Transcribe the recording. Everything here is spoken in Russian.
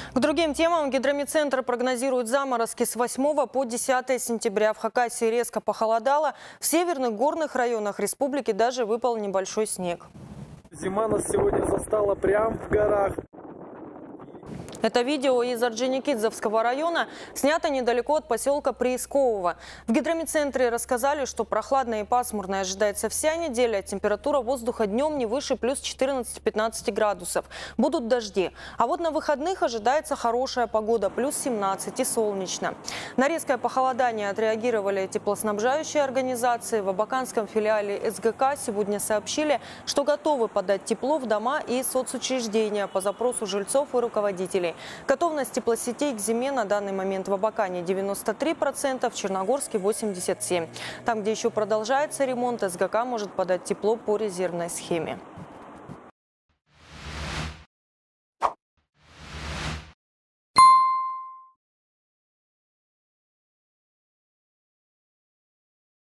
К другим темам. Гидромедцентр прогнозирует заморозки с 8 по 10 сентября. В Хакасии резко похолодало. В северных горных районах республики даже выпал небольшой снег. Зима нас сегодня застала прямо в горах. Это видео из Орджоникидзевского района снято недалеко от поселка Приискового. В гидромедцентре рассказали, что прохладная и пасмурная ожидается вся неделя. Температура воздуха днем не выше плюс 14-15 градусов. Будут дожди. А вот на выходных ожидается хорошая погода, плюс 17 и солнечно. На резкое похолодание отреагировали теплоснабжающие организации. В абаканском филиале СГК сегодня сообщили, что готовы подать тепло в дома и соцучреждения по запросу жильцов и руководителей. Готовность теплосетей к зиме на данный момент в Абакане 93%, в Черногорске 87%. Там, где еще продолжается ремонт, СГК может подать тепло по резервной схеме.